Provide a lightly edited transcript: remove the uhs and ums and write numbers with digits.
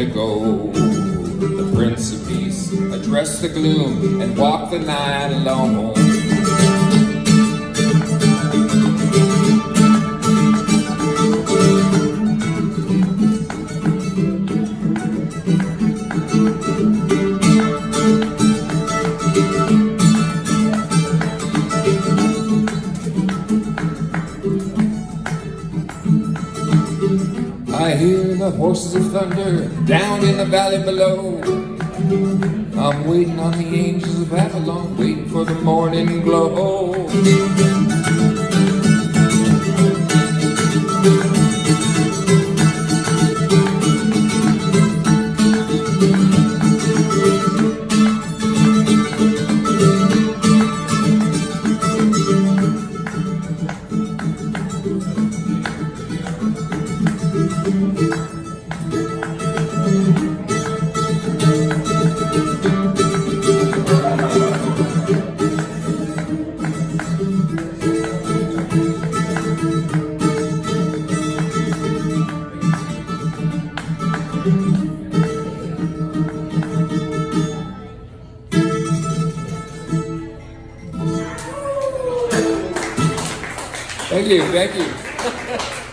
to go. The Prince of Peace addressed the gloom and walked the night alone. I hear the horses of thunder down in the valley below. I'm waiting on the angels of Babylon, waiting for the morning glow. Thank you, thank you.